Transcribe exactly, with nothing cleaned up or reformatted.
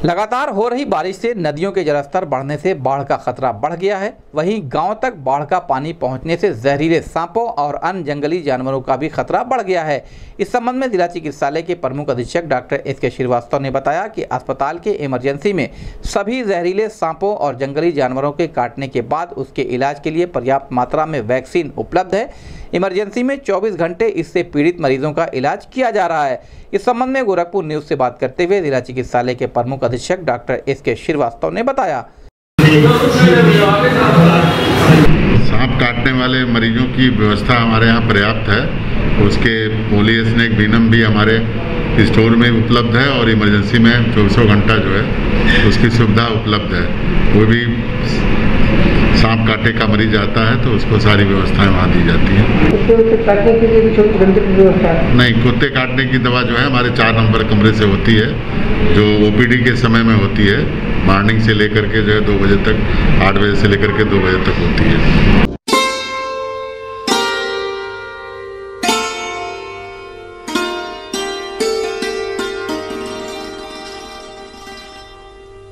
लगातार हो रही बारिश से नदियों के जलस्तर बढ़ने से बाढ़ का खतरा बढ़ गया है। वहीं गांव तक बाढ़ का पानी पहुंचने से जहरीले सांपों और अन्य जंगली जानवरों का भी खतरा बढ़ गया है। इस संबंध में जिला चिकित्सालय के प्रमुख अधीक्षक डॉक्टर एस के श्रीवास्तव ने बताया कि अस्पताल के इमरजेंसी में सभी जहरीले सांपों और जंगली जानवरों के काटने के बाद उसके इलाज के लिए पर्याप्त मात्रा में वैक्सीन उपलब्ध है। इमरजेंसी में चौबीस घंटे इससे पीड़ित मरीजों का इलाज किया जा रहा है। इस संबंध में गोरखपुर न्यूज से बात करते हुए जिला चिकित्सालय के प्रमुख अधीक्षक डॉक्टर एस के श्रीवास्तव ने बताया, सांप काटने वाले मरीजों की व्यवस्था हमारे यहाँ पर्याप्त है। उसके पोलियोस्नेक विनम भी हमारे स्टोर में उपलब्ध है और इमरजेंसी में चौबीसों घंटा जो है उसकी सुविधा उपलब्ध है। कोई भी सांप काटे का मरीज आता है तो उसको सारी व्यवस्थाएं वहाँ दी जाती हैं। कुत्ते काटने के लिए भी चौबीस घंटे की व्यवस्था है? नहीं, कुत्ते काटने की दवा जो है हमारे चार नंबर कमरे से होती है, जो ओपीडी के समय में होती है। मॉर्निंग से लेकर के जो है दो बजे तक, आठ बजे से लेकर के दो बजे तक होती है।